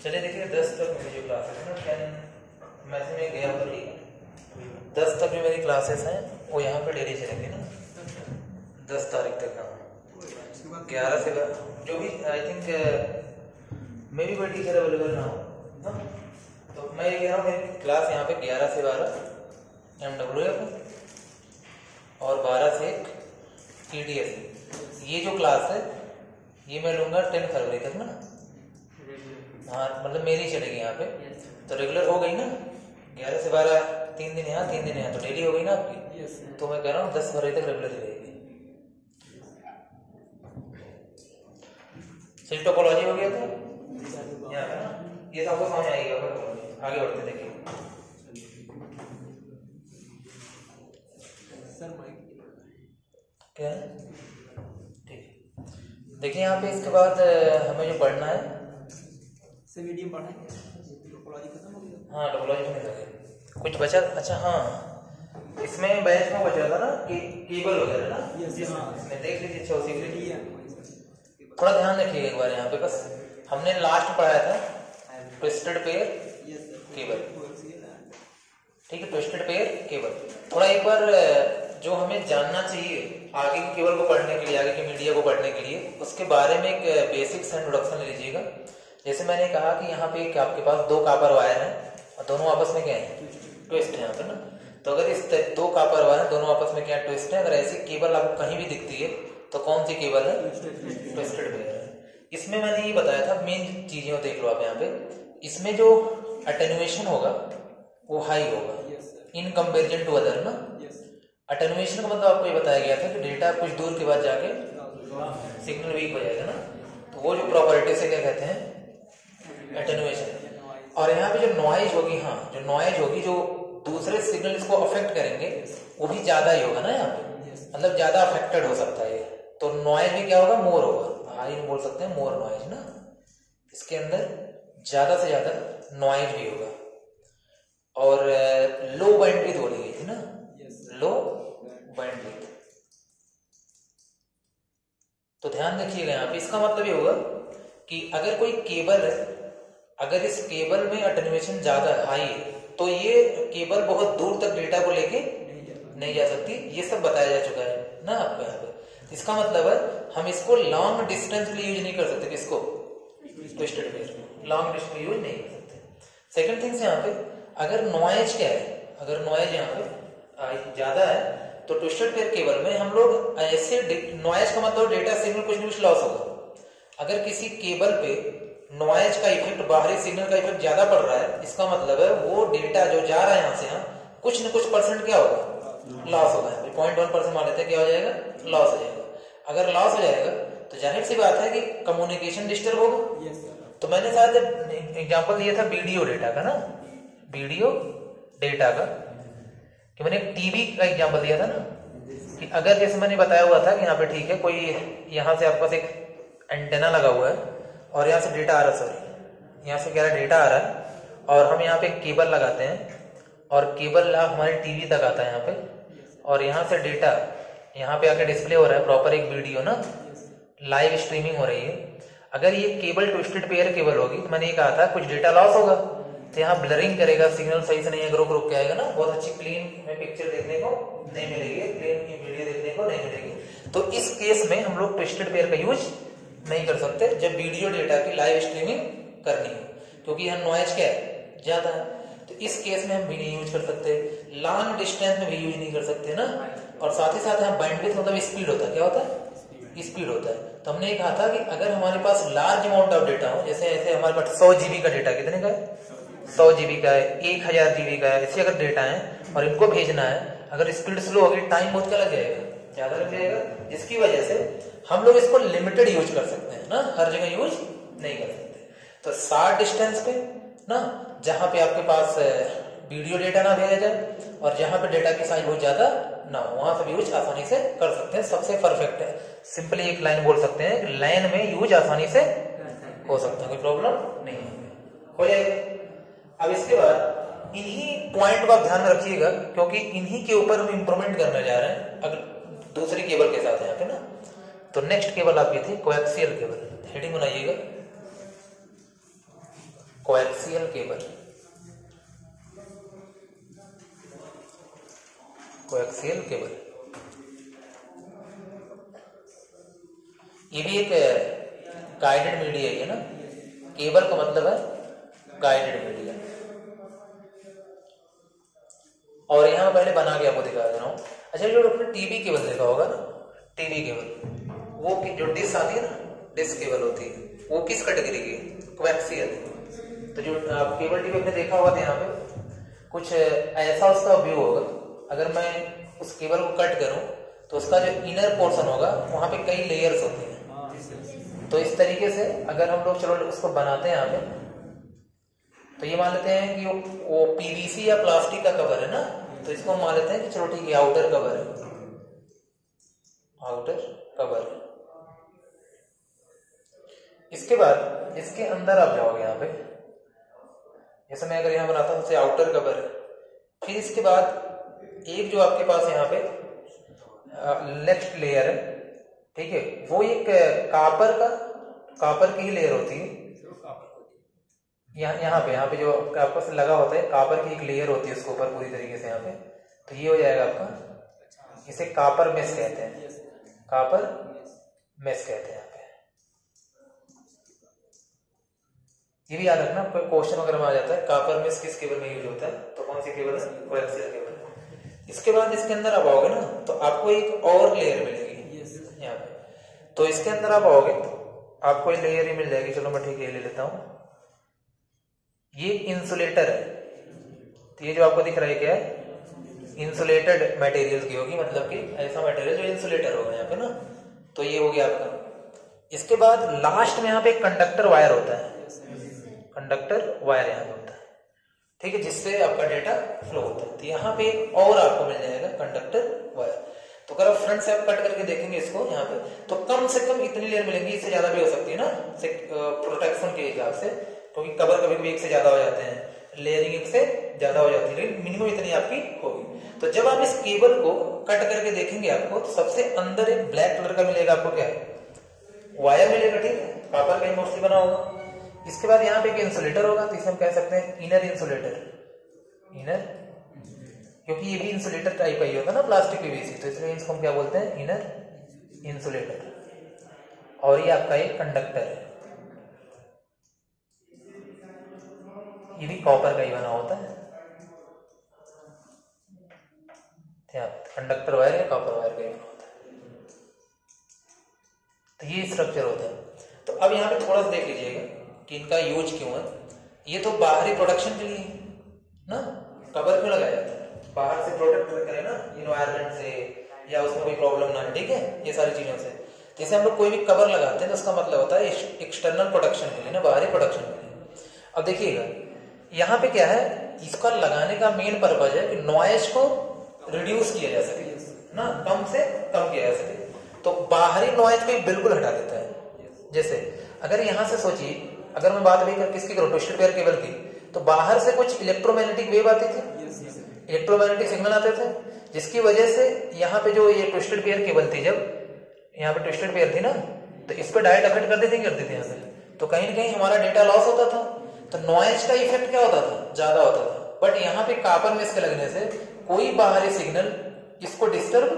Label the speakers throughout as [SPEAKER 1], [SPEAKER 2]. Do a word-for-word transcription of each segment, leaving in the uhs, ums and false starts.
[SPEAKER 1] चलिए देखिए दस तक मेरी जो क्लासेस है ना टेन मैसेज में गया तो ठीक है। दस तक जो मेरी क्लासेस हैं वो यहाँ पे डेली चलेंगी ना, दस तारीख तक। हाँ ग्यारह से जो भी आई थिंक मे भी कोई टीचर अवेलेबल ना हो, तो मैं ये कह रहा हूँ मेरी क्लास यहाँ पे ग्यारह से बारह एम डब्ल्यू एफ और बारह से एक ई डी एस। ये जो क्लास है ये मैं लूँगा टेन फरवरी तक ना। हाँ मतलब मेरी चलेगी यहाँ पे, तो रेगुलर हो गई ना। ग्यारह से बारह तीन दिन यहाँ तीन दिन यहाँ, तो डेली हो गई ना आपकी। तो मैं कह रहा हूँ दस फरवरी तक रेगुलर ही रहेगी। सिर्फ टोपोलॉजी हो गया तो यहाँ पे ना ये तो आपको समझ आएगी। आगे बढ़ते देखिए। क्या है ठीक देखिए यहाँ पे। इसके बाद हमें जो पढ़ना है
[SPEAKER 2] मीडियम पढ़ा है, टोपोलॉजी खत्म हो गया।
[SPEAKER 1] हाँ टोपोलॉजी में लगे कुछ बचा। अच्छा हाँ इसमें बैच में बचा था ना कि केबल वगैरह ना, इसमें देख लीजिए। अच्छा उसी के लिए थोड़ा ध्यान रखिएगा एक बार यहाँ पे। बस हमने लास्ट पढ़ाया था ट्विस्टेड पेयर केबल, ठीक है। ट्विस्टेड पेयर केबल थोड़ा एक बार जो हमें जानना चाहिए आगे की केबल को पढ़ने के लिए, आगे की मीडिया को पढ़ने के लिए, उसके बारे में एक बेसिक्स इंट्रोडक्शन ले लीजिएगा। जैसे मैंने कहा कि यहाँ पे आपके पास दो कापर वायर हैं और दोनों आपस में क्या है, ट्विस्ट है यहाँ पे ना। तो अगर इस दो कापर वायर हैं दोनों आपस में क्या ट्विस्ट है, अगर ऐसी केबल आपको कहीं भी दिखती है तो कौन सी केबल है, ट्विस्टेड पेयर है। इसमें मैंने ये बताया था मेन चीजें देख लो आप यहाँ पे। इसमें जो अटेनुएशन होगा वो हाई होगा इन कंपेरिजन टू अदर ना। अटेनुएशन का मतलब आपको ये बताया गया था कि डेटा कुछ दूर के बाद जाके सिग्नल वीक हो जाएगा ना, तो वो जो प्रॉपर्टी से क्या कहते हैं, एटेनुएशन। और यहाँ पे जो नॉइज होगी, हाँ जो नॉइज होगी जो दूसरे सिग्नल्स को अफेक्ट करेंगे वो भी ज्यादा ही होगा ना यहाँ पे, मतलब ज्यादा अफेक्टेड हो सकता है। तो नॉइज भी क्या होगा, मोर होगा। हाई बोल सकते हैं मोर नॉइज ना, इसके अंदर ज्यादा से ज्यादा नॉइज भी होगा। और लो बैंडविड्थ बोली गई थी ना, लो बैंडविड्थ। तो ध्यान रखिएगा यहाँ पे। इसका मतलब ये होगा कि अगर कोई केबल है, अगर इस केबल में अटेनुएशन ज्यादा हाई है तो ये केबल बहुत दूर तक डेटा को लेके नहीं जा सकती। ये सब बताया जा चुका है ना आपको यहाँ पे। इसका मतलब है हम इसको लॉन्ग डिस्टेंस के लिए यूज नहीं कर सकते। किसको, twisted pair long distance use नहीं कर सकते। सेकंड थिंग्स यहाँ पे, अगर नॉइज क्या है, अगर नॉइज यहाँ पे ज्यादा है तो ट्विस्टेड पेयर केबल में हम लोग ऐसे, नॉइज का मतलब डेटा सिग्नल कुछ न कुछ लॉस होगा। अगर किसी केबल पे नॉइज का इफेक्ट, बाहरी सिग्नल का इफेक्ट ज्यादा पड़ रहा है, इसका मतलब है वो डेटा जो जा रहा है यहाँ से यहाँ कुछ न कुछ परसेंट क्या होगा, लॉस होगा। पॉइंट वन परसेंट मान लेते हैं, क्या हो जाएगा, लॉस हो जाएगा। अगर लॉस हो जाएगा तो जाहिर सी बात है कि कम्युनिकेशन डिस्टर्ब होगा। तो मैंने शायद एग्जाम्पल दिया था वीडियो डेटा का ना, वीडियो डेटा का, कि मैंने टीवी का एग्जाम्पल दिया था ना, कि अगर जैसे मैंने बताया हुआ था कि यहाँ पे ठीक है कोई यहाँ से आपके पास एक एंटेना लगा हुआ है और यहाँ से डेटा आ रहा है, सॉरी यहाँ से क्या डेटा आ रहा है, और हम यहाँ पे केबल लगाते हैं और केबल हमारे टीवी तक आता है यहाँ पे, और यहाँ से डेटा यहाँ पे आके डिस्प्ले हो रहा है, प्रॉपर एक वीडियो ना, लाइव स्ट्रीमिंग हो रही है। अगर ये केबल ट्विस्टेड पेयर केबल होगी तो मैंने ये कहा था कुछ डेटा लॉस होगा, तो यहाँ ब्लरिंग करेगा, सिग्नल सही से नहीं है, ग्रुप ग्रुप के आएगा ना, बहुत अच्छी क्लीन में पिक्चर देखने को नहीं मिलेगी, क्लीन की वीडियो देखने को नहीं मिलेगी। तो इस केस में हम लोग ट्विस्टेड पेयर का यूज नहीं कर सकते जब वीडियो डेटा की लाइव स्ट्रीमिंग करनी हो, क्योंकि यहाँ नॉइज क्या है, ज्यादा है। तो इस केस में हम भी नहीं यूज कर सकते, लॉन्ग डिस्टेंस में भी यूज नहीं कर सकते ना। और साथ ही साथ यहाँ बैंडविड्थ मतलब स्पीड होता है, क्या होता है, स्पीड होता है। तो हमने ये कहा था कि अगर हमारे पास लार्ज अमाउंट ऑफ डेटा हो, जैसे ऐसे हमारे पास सौ जीबी का डेटा, कितने का है, सौ जीबी का है, एक हजार जीबी का है, ऐसे अगर डेटा है और इनको भेजना है, अगर स्पीड स्लो होगी टाइम बहुत क्या लग जाएगा, ज्यादा लग जाएगा, जिसकी वजह से हम लोग इसको लिमिटेड यूज कर सकते हैं ना, हर जगह यूज नहीं कर सकते। तो शार्ट डिस्टेंस पे ना, जहां पे आपके पास वीडियो डेटा ना भेजा जाए और जहां पे डेटा की साइज बहुत ज्यादा ना हो, वहां पे यूज आसानी से कर सकते हैं। सबसे परफेक्ट है, सिंपली एक लाइन बोल सकते हैं कि लाइन में यूज आसानी से हो सकता है, कोई प्रॉब्लम नहीं हो जाएगा। अब इसके बाद इन्हीं पॉइंट को आप ध्यान में रखिएगा, क्योंकि इन्हीं के ऊपर हम इंप्रूवमेंट करने जा रहे हैं अगर दूसरी केबल के साथ यहाँ पे ना। तो नेक्स्ट केबल आपकी थी कोएक्सियल केबल, हेडिंग बनाइएगा कोएक्सियल केबल, कोएक्सियल केबल ये भी एक गाइडेड मीडिया है ना। केबल का मतलब है गाइडेड मीडिया। और यहां पहले बना के आपको दिखा दे रहा हूं। अच्छा, जो आपने टीवी केबल देखा होगा ना, टीवी केबल, वो जो डिश आती है ना, डिश केबल होती है, वो किस कैटेगरी की? कोएक्सियल। तो जो आप केबल टीवी आपने देखा होगा तो यहाँ पे कुछ ऐसा उसका व्यू होगा। अगर मैं उस केबल को कट करूं तो उसका जो इनर पोर्शन होगा वहां पे कई लेयर्स होते हैं। तो इस तरीके से अगर हम लोग चलो उसको बनाते हैं यहाँ पे, तो ये मान लेते हैं कि वो, वो पीवीसी या प्लास्टिक का कवर है ना, तो इसको हम मान लेते हैं कि चलो ठीक है आउटर कवर है, आउटर कवर। इसके बाद इसके अंदर आप जाओगे यहाँ पे, जैसे मैं अगर यहाँ बनाता हूँ तो आउटर कवर है। फिर इसके बाद एक जो आपके पास यहाँ पे नेक्स्ट लेयर है, ठीक है, वो एक कापर का कापर की ही लेयर होती है। यहाँ यहाँ पे यहाँ पे जो आपको से लगा होता है कापर की एक लेयर होती है उसके ऊपर पूरी तरीके से यहाँ पे। तो ये हो जाएगा आपका, इसे कापर मेश कहते हैं, कापर मेश कहते हैं यहाँ पे। ये भी याद रखना, कोई क्वेश्चन वगैरह में आ जाता है कापर मेश किस केबल में यूज होता है, तो कौन सी केबल है? Coaxial cable. इसके बाद इसके अंदर आप आओगे ना तो आपको एक और लेयर मिलेगी यहाँ पे। तो इसके अंदर आप आओगे तो आपको ये लेयर ही मिल जाएगी। चलो मैं ठीक है ले लेता हूँ। ये इंसुलेटर है। तो ये जो आपको दिख रहा है क्या है? इंसुलेटेड मटेरियल की होगी, मतलब कि ऐसा मटेरियल जो इंसुलेटर होगा यहाँ पे ना। तो ये हो गया आपका। इसके बाद लास्ट में यहाँ पे कंडक्टर वायर होता है, कंडक्टर वायर यहाँ पे होता है, ठीक है, जिससे आपका डेटा फ्लो होता है। तो यहाँ पे और आपको मिल जाएगा कंडक्टर वायर। तो अगर आप फ्रंट से आप कट करके देखेंगे इसको यहाँ पे, तो कम से कम इतनी लेयर मिलेंगी, इससे ज्यादा भी हो सकती है ना प्रोटेक्शन के हिसाब से, क्योंकि कवर कभी कभी एक से ज्यादा हो जाते हैं, लेयरिंग एक से ज्यादा हो जाती है, लेकिन मिनिमम इतनी आपकी होगी। तो जब आप इस केबल को कट करके देखेंगे आपको, तो सबसे अंदर एक ब्लैक कलर का मिलेगा आपको, क्या वायर मिलेगा, ठीक है, कॉपर का मोस्टली बना होगा। इसके बाद यहाँ पे एक इंसुलेटर होगा, तो इसे हम कह सकते हैं इनर इंसुलेटर, इनर, क्योंकि ये भी इंसुलेटर टाइप का ही होता है ना प्लास्टिक पीवीसी, तो इसलिए इसको हम क्या बोलते हैं? Inner insulator. और ये आपका एक कंडक्टर है, ये भी कॉपर का ही बना होता है। कंडक्टर वायर या कॉपर वायर का ही बना होता है। तो ये स्ट्रक्चर होता है। तो अब यहाँ पे थोड़ा सा देख लीजिएगा कि इनका यूज क्यों है। ये तो बाहरी प्रोडक्शन के लिए ना कवर क्यों लगाया जाता है? बाहर से प्रोटेक्ट करें ना इन्वायरमेंट से, या उसमें कोई प्रॉब्लम ना है, ठीक है, ये सारी चीजों से। जैसे हम लोग कोई भी कवर लगाते हैं तो उसका मतलब होता है एक्सटर्नल प्रोडक्शन के लिए ना, बाहरी प्रोडक्शन के लिए। अब देखिएगा यहाँ पे क्या है, इसका लगाने का मेन पर्पज है कि नॉइज को रिड्यूस किया जा सके ना, कम से कम किया जा सके। तो बाहरी नॉइज को बिल्कुल हटा देता है। जैसे अगर यहाँ से सोचिए, अगर मैं बात नहीं कर किसकी करूँ, ट्विस्टेड पेयर केबल की, तो बाहर से कुछ इलेक्ट्रोमैग्नेटिक वेव आती थी, इलेक्ट्रोमैग्नेटिक सिग्नल आते थे, जिसकी वजह से यहाँ पे जो ये ट्विस्टेड पेयर केबल थी, जब यहाँ पे ट्विस्टेड पेयर थी ना, तो इस पे डायरेक्ट अफेक्ट कर देती करती थी यहाँ पे, तो कहीं ना कहीं हमारा डेटा लॉस होता था। तो नॉइज का इफेक्ट क्या होता था? ज्यादा होता था। बट यहाँ पे कॉपर मेश के लगने से कोई बाहरी सिग्नल इसको डिस्टर्ब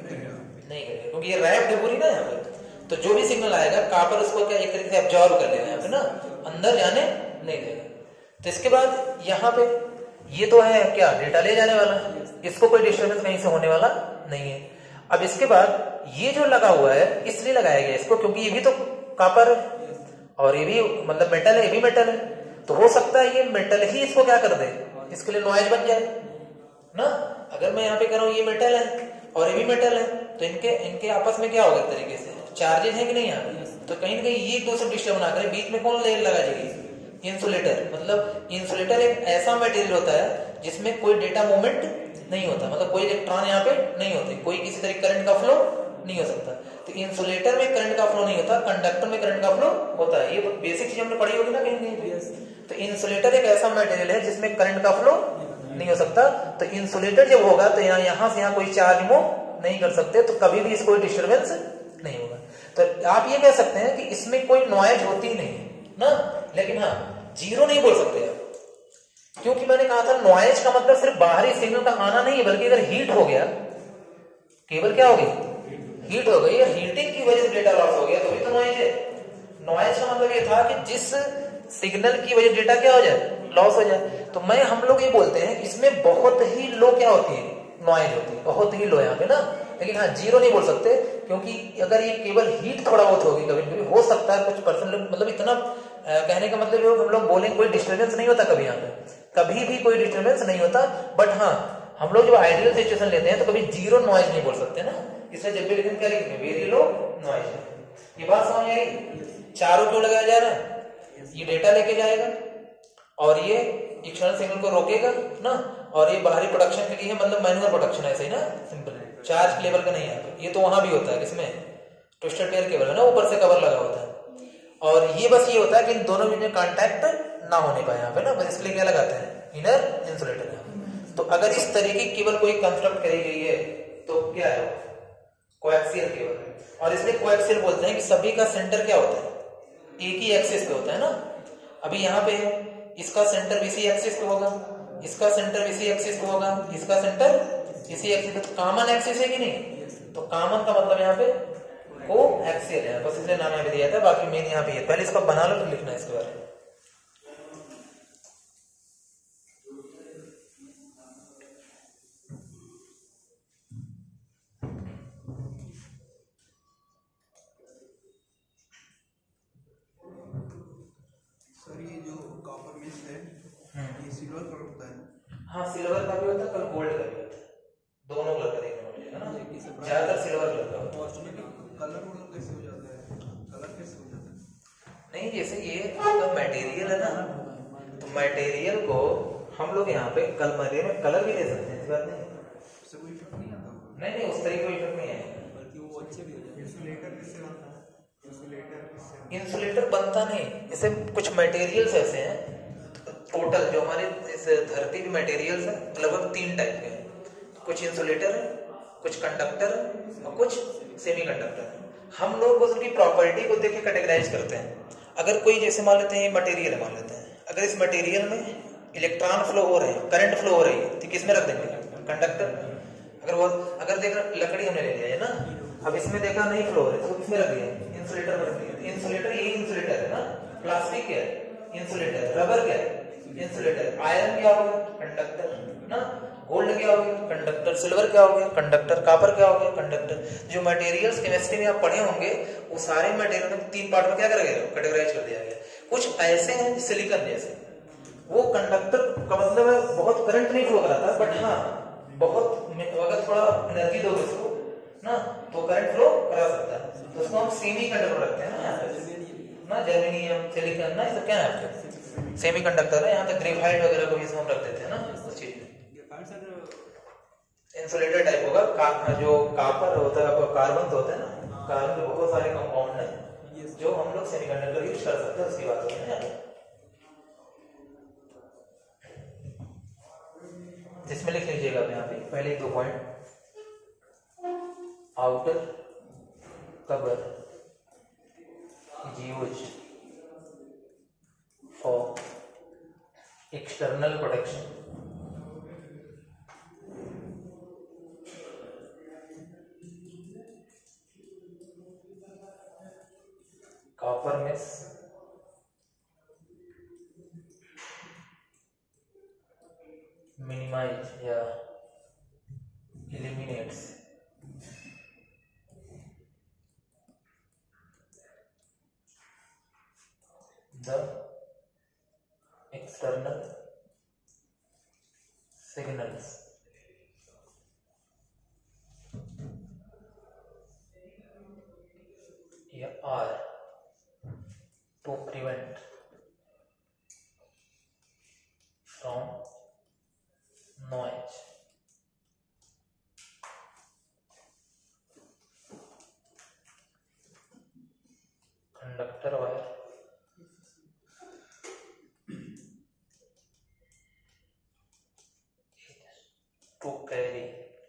[SPEAKER 1] नहीं करेगा, क्योंकि ये रैप्ड है पूरी ना यहाँ पे। तो जो भी सिग्नल आएगा कॉपर उसको क्या एक तरीके से एब्जॉर्ब कर लेगा यहाँ पे ना, अंदर जाने नहीं देगा। तो इसके बाद यहाँ पे ये तो है क्या, डेटा ले जाने वाला है, इसको कोई डिस्टर्बेंस कहीं से होने वाला नहीं है। अब इसके बाद ये जो लगा हुआ है, इसलिए लगाया गया इसको क्योंकि ये भी तो कॉपर है और ये भी मतलब मेटल है, ये भी मेटल है। तो हो सकता है ये मेटल ही इसको क्या कर दे, इसके लिए नॉइज बन जाए ना। अगर मैं यहाँ पे कह रहा हूँ ये मेटल है और ये भी मेटल है, तो इनके इनके आपस में क्या होगा, एक तरीके से चार्जेस है कि नहीं यहाँ पे, तो कहीं ना कहीं ये एक दूसरे डिस्टर्ब ना करे। बीच में कौन लेयर लगा जाएगी? इंसुलेटर। मतलब इंसुलेटर एक ऐसा मटेरियल होता है जिसमें कोई डेटा मूवमेंट नहीं होता, मतलब कोई इलेक्ट्रॉन यहाँ पे नहीं होते, कोई किसी तरह करंट का फ्लो नहीं हो सकता। तो इंसुलेटर में करंट का फ्लो नहीं होता, कंडक्टर में करंट का फ्लो होता है। ये बेसिक चीज हमने पढ़ी होगी ना कहीं कहीं। तो इंसुलेटर एक ऐसा मटेरियल है जिसमें करंट का फ्लो नहीं हो सकता। तो इंसुलेटर जब होगा तो यहाँ यहाँ से यहाँ कोई चार्ज मूव नहीं कर सकते, तो कभी भी इसको डिस्टर्बेंस नहीं होगा। तो आप ये कह सकते हैं कि इसमें कोई नॉइज होती ही नहीं है ना। लेकिन हाँ, जीरो नहीं बोल सकते आप, क्योंकि मैंने कहा था नॉइज का मतलब सिर्फ बाहरी सिग्नल का आना नहीं है, बल्कि अगर हीट हो गया, केबल क्या हो गई, हीट हो गई, या हीटिंग की वजह से डेटा लॉस हो गया तो भी तो नॉइज है। नॉइज का मतलब ये था कि जिस सिग्नल की वजह डेटा क्या हो जाए, लॉस हो जाए। तो मैं हम लोग ये बोलते हैं इसमें बहुत ही लो क्या होती है, नॉइज होती है, बहुत ही लो यहाँ पे ना। लेकिन हाँ जीरो नहीं बोल सकते, क्योंकि अगर ये केवल हीट थोड़ा बहुत होगी कभी कभी, हो सकता है कुछ परसेंट, मतलब इतना आ, कहने का मतलब ये हम लोग बोलें कोई डिस्टर्बेंस नहीं होता कभी यहाँ पे, कभी भी कोई डिस्टर्बेंस नहीं होता। बट हाँ हम लोग जब आइडियल सिचुएशन लेते हैं तो कभी जीरो नॉइज नहीं बोल सकते ना, इसलिए जब भी लिखेंगे क्या लिखेंगे, वेरी लो नॉइज। ये बात समझ आई? चारों क्यों लगाया जा रहा है, ये डेटा लेके जाएगा और ये एक्सटर्नल सिग्नल को रोकेगा ना, और ये बाहरी प्रोडक्शन के लिए, मतलब मैनुअल प्रोडक्शन ऐसे ही ना, सिंपल चार्ज लेवल का नहीं है। ये तो वहां भी होता है, इसमें ट्विस्टेड पेयर केबल है ना, ऊपर से कवर लगा होता है। और ये बस ये होता है कि इन दोनों में कांटेक्ट ना होने पाए यहाँ पे ना, बस इसलिए क्या लगाते हैं, इनर इंसुलेटर है। तो अगर इस तरीके की केबल कोई कंस्ट्रक्ट करी गई है तो क्या है, कोएक्सियल केबल है। और इसलिए कोएक्सियल बोलते हैं कि सभी का सेंटर क्या होता है, एक ही एक्सिस पे होता है ना। अभी यहाँ पे इसका सेंटर इसी एक्सिस पे होगा, इसका सेंटर इसी एक्सिस पे होगा, इसका सेंटर इसी एक्सिस पे, तो कॉमन एक्सिस है कि नहीं। तो कॉमन का मतलब यहाँ पे को एक्सियल है, बस इसलिए नाम यहाँ पे दिया था, बाकी मेन यहाँ पे है। पहले इसको बना लो तो लिखना है इसके बारे में।
[SPEAKER 2] सर ये जो कॉपर मिस है ये सिल्वर कलर होता है?
[SPEAKER 1] हाँ सिल्वर का भी होता है, कल गोल्ड का भी होता है, दोनों कलर का देखने को मिलेगा ना, ज्यादातर सिल्वर कलर का होता है।
[SPEAKER 2] कलर मतलब कैसे हो जाता है, कलर कैसे हो जाता है?
[SPEAKER 1] नहीं जैसे ये आपका मटेरियल है ना, तो मटेरियल को हम लोग यहाँ पे कल मटेरियल में कलर भी दे सकते हैं, इस बात नहीं,
[SPEAKER 2] उससे कोई इफेक्ट नहीं आता?
[SPEAKER 1] नहीं नहीं उस तरीके का इफेक्ट नहीं है,
[SPEAKER 2] बल्कि वो अच्छे भी हो जाते हैं। इंसुलेटर किससे बनता है? इंसुलेटर किससे?
[SPEAKER 1] इंसुलेटर बनता नहीं, जैसे कुछ मटेरियल्स ऐसे हैं, टोटल जो हमारे इस धरती के मटेरियल्स है लगभग तीन टाइप के हैं, कुछ इंसुलेटर है, कुछ कंडक्टर है और कुछ सेमीकंडक्टर है। हम लोग उसकी प्रॉपर्टी को देख के कैटेगराइज करते हैं। अगर कोई जैसे मान लेते हैं ये मटेरियल है, मान लेते हैं अगर इस मटेरियल में इलेक्ट्रॉन फ्लो हो रहे हैं, करंट फ्लो हो रही है, तो किस में रख देंगे, कंडक्टर। अगर वो अगर देखा लकड़ी हमने ले लिया है ना, अब इसमें देखा नहीं फ्लो हो रही तो किसमें रख दिया, इंसुलेटर में रख दिया। इंसुलेटर यही इंसुलेटर है ना, प्लास्टिक क्या है इंसुलेटर, रबर क्या है इंसुलेटर, आयरन क्या हो गया कंडक्टर ना, गोल्ड क्या हो गया कंडक्टर, सिल्वर क्या हो गया कंडक्टर, कॉपर क्या हो गया कंडक्टर। जो मटेरियल्स केमिस्ट्री में आप पढ़े होंगे वो सारे मटेरियल में तीन पार्ट में क्या कर गया, कैटेगराइज कर दिया गया। कुछ ऐसे हैं सिलिकॉन जैसे, वो कंडक्टर का मतलब है बहुत करंट नहीं फ्लो कराता, बट हाँ बहुत अगर थोड़ा एनर्जी दोगे उसको ना तो करंट फ्लो करा सकता है, तो उसको हम सेमी कंडक्टर रखते हैं ना यहाँ पे ना, जर्मेनियम सिलिकॉन ना, ये सब क्या है आपके सेमी कंडक्टर है। यहाँ पे ग्रेफाइट वगैरह को भी हम रख देते हैं ना उस चीज में। इंसुलेटर टाइप होगा का, जो कॉपर होता है कार्बन होता है ना, कार्बन के बहुत सारे कंपाउंड है जो हम लोग सेमीकंडक्टर यूज कर सकते हैं, उसकी बात होती है ना। जिसमें लिख लीजिएगा यहाँ पे पहले दो point, outer cover used for external protection, copper mesh minimize या eliminates the external signals या are to prevent from noise. Conductor wire to carry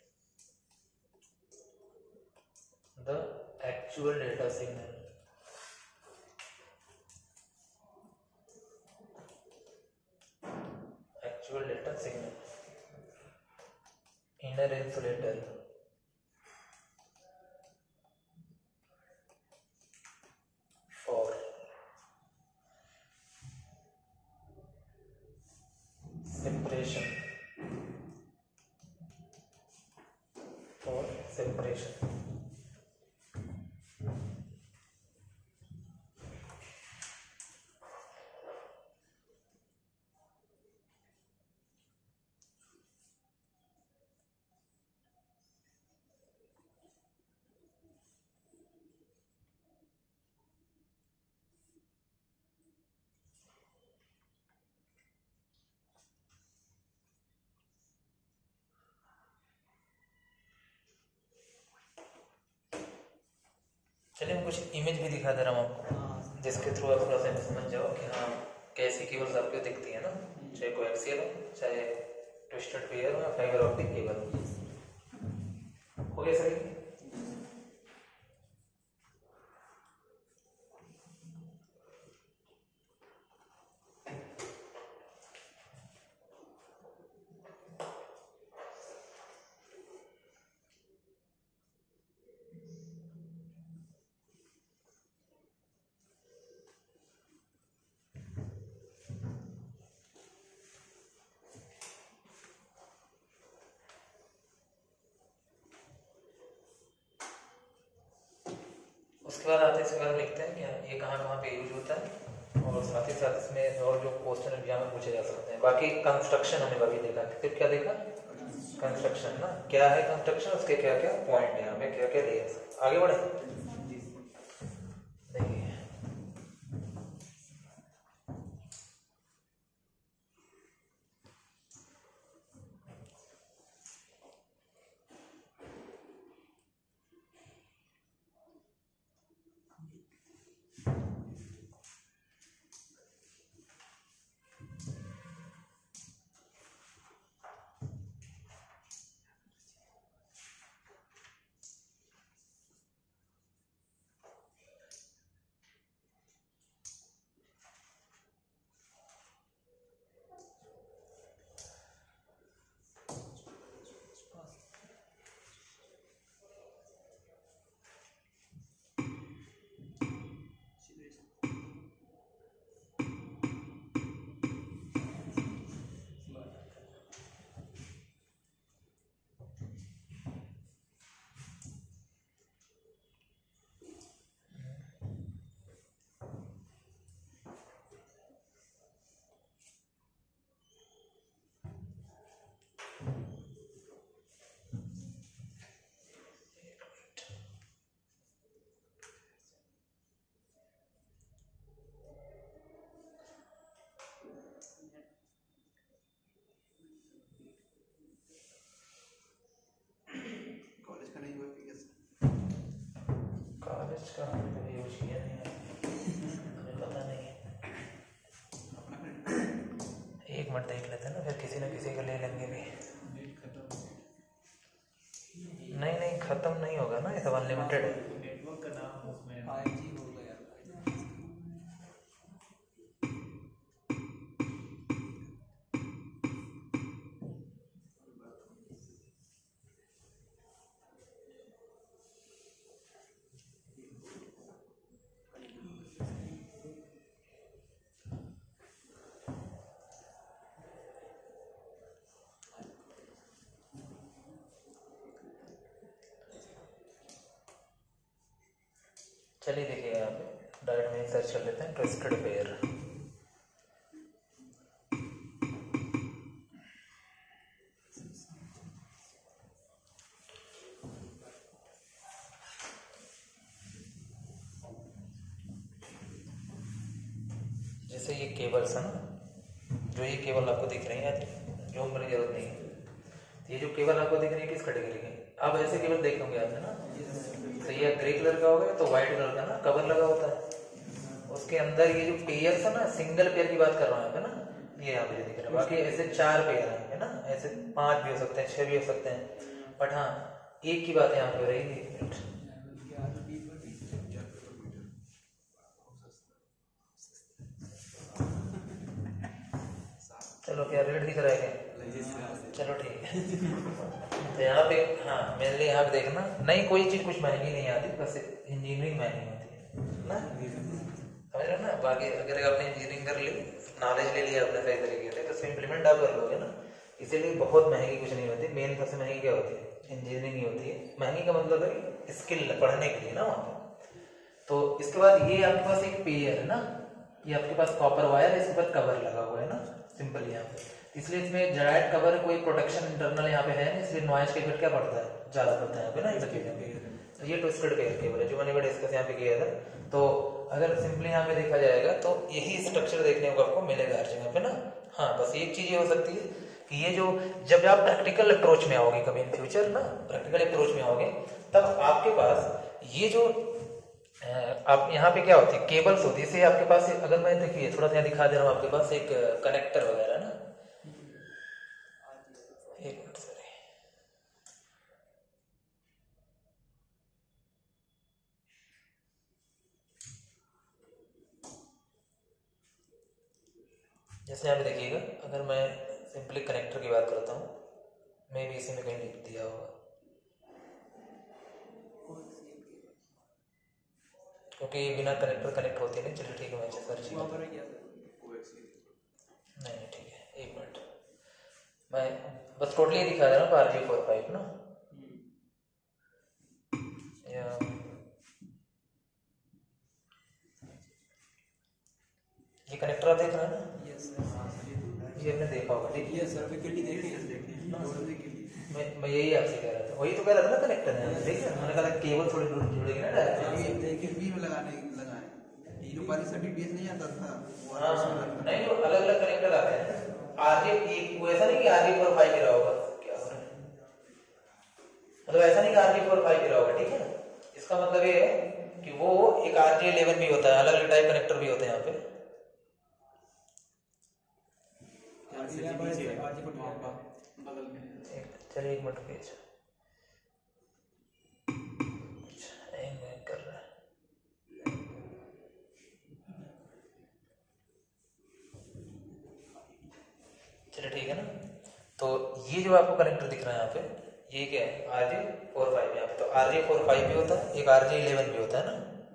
[SPEAKER 1] the actual data signal inner insulator, for separation, for separation. चलिए मैं कुछ image भी दिखा दे रहा हूँ आपको, जिसके थ्रू आप थोड़ा सा समझ जाओ कि हाँ कैसी केबल्स आपको दिखती है ना, चाहे कोएक्सियल हो, चाहे ट्विस्टेड पेयर हो या फाइबर ऑप्टिक केबल हो। हो गया सर? उसके बाद आते हैं, इसके बाद लिखते हैं कि ये कहाँ कहाँ पे यूज होता है, और साथ ही साथ इसमें और जो क्वेश्चन एग्जाम में पूछे जा सकते हैं। बाकी कंस्ट्रक्शन हमने बाकी देखा, फिर क्या देखा? कंस्ट्रक्शन ना, क्या है कंस्ट्रक्शन, उसके क्या क्या पॉइंट है, हमें क्या क्या लेयर्स। आगे बढ़े, देखिए इसका हमने कभी यूज किया नहीं है, हमें पता नहीं है। एक मिनट देख लेते हैं ना, फिर किसी न किसी को ले लेंगे भी। नहीं नहीं खत्म नहीं होगा ना, ये सब अनलिमिटेड है।
[SPEAKER 3] नेटवर्क का नाम उसमें
[SPEAKER 2] फाइव जी हो गया।
[SPEAKER 1] चलिए देखिए, यहाँ पे डायरेक्ट में सर्च कर लेते हैं ट्विस्टेड पेयर। जैसे ये केबल्स है ना, जो ये केबल आपको दिख रही है, जूम करने की जरूरत नहीं है। ये जो केबल आपको दिख रही है किस कैटेगरी की? आप ऐसे केबल देख होंगे आपने ना, तो ये ग्रे कलर का होगा तो व्हाइट कलर का ना कवर लगा होता है, उसके अंदर ये जो पेयर्स है ना, सिंगल पेयर की बात कर रहा हूँ यहाँ पे ना, ये यहाँ पे दिख रहा है। बाकी ऐसे चार पेयर है ना, ऐसे पांच भी हो सकते हैं, छह भी हो सकते हैं, बट हाँ एक की बात यहाँ पे हो रही है। चलो क्या रेट दिख रहा है क्या? चलो ठीक है। तो यहाँ पे हाँ मेरे लिए यहाँ पे देखना, नहीं कोई चीज़ कुछ महंगी नहीं आती, बस इंजीनियरिंग महंगी होती है ना, समझ रहे हो ना। बाकी अगर आपने इंजीनियरिंग कर ली, नॉलेज ले लिया अपने सही तरीके से, तो उसमें इम्प्लीमेंट आप कर लोगे ना। इसीलिए बहुत महंगी कुछ नहीं होती। मेन सबसे महंगी क्या होती है? इंजीनियरिंग ही होती है। महंगी का मतलब है स्किल पढ़ने के लिए ना वहाँ पे। तो इसके बाद ये आपके पास एक पेयर है ना, ये आपके पास कॉपर वायर है, इसके ऊपर कवर लगा हुआ है ना, सिंपल यहाँ पे। इसलिए इसमें जराइट कवर कोई प्रोटेक्शन इंटरनल यहाँ पे है नहीं, इसलिए नॉइज का इफेक्ट क्या पड़ता है, ज़्यादा पड़ता है यहाँ पे ना। तो ये ट्विस्टेड पेयर केबल है जो मैंने डिस्कस यहाँ पे किया था। तो अगर सिंपली यहाँ पे देखा जाएगा तो यही स्ट्रक्चर देखने को आपको मिलेगा हर जगह पे ना। हाँ बस एक चीज़ ये हो सकती है कि ये जो जब आप प्रैक्टिकल अप्रोच में आओगे कभी इन फ्यूचर ना, प्रैक्टिकल अप्रोच में आओगे, तब आपके पास ये जो आप यहाँ पे क्या होती है, केबल्स होती है। इसे आपके पास अगर मैं देखिए थोड़ा सा दिखा दे रहा हूँ, आपके पास एक कनेक्टर वगैरह ना, एक मिनट सॉरी, जैसे यहाँ पे देखिएगा, अगर मैं सिंपली कनेक्टर की बात करता हूँ, मैं भी इसी में कहीं लिख दिया होगा, क्योंकि बिना कनेक्टर कनेक्ट होती नहीं। चलिए ठीक है, मैं सर्च नहीं ठीक है, एक मिनट, मैं बस टोटली दिखा दे रहा हूँ आर जी फोर फाइव ना, या ये कनेक्टर आप देख रहे हैं ना, ये आपने देखा होगा, ठीक है सर, मैं मैं यही आपसे कह रहा था, वही तो कह रहा था ना कनेक्टर है, ठीक है। मैंने कहा केबल थोड़ी दूर जुड़ेगी ना डायरेक्ट
[SPEAKER 2] में लगाने लगाए, ये जो पहले से डीटीएच नहीं आता था,
[SPEAKER 1] हाँ नहीं जो अलग अलग कनेक्टर आते हैं। आरजे एक वो ऐसा नहीं कि आरजे फोर फाइव गिरा होगा, क्या हो रहा है, मतलब ऐसा नहीं कि आरजे फोर फाइव गिरा होगा, ठीक है। इसका मतलब ये है कि वो एक आरजे इलेवन भी होता है, अलग अलग टाइप कनेक्टर भी होते हैं यहाँ पे। चलिए एक मिनट पेज कर रहा है, चलिए ठीक है ना। तो ये जो आपको कनेक्टर दिख रहा है यहाँ पे, ये क्या है, आर जे फोर फाइव। यहाँ पे तो आर जे फोर फाइव भी होता है, एक आर जे इलेवन भी होता है ना।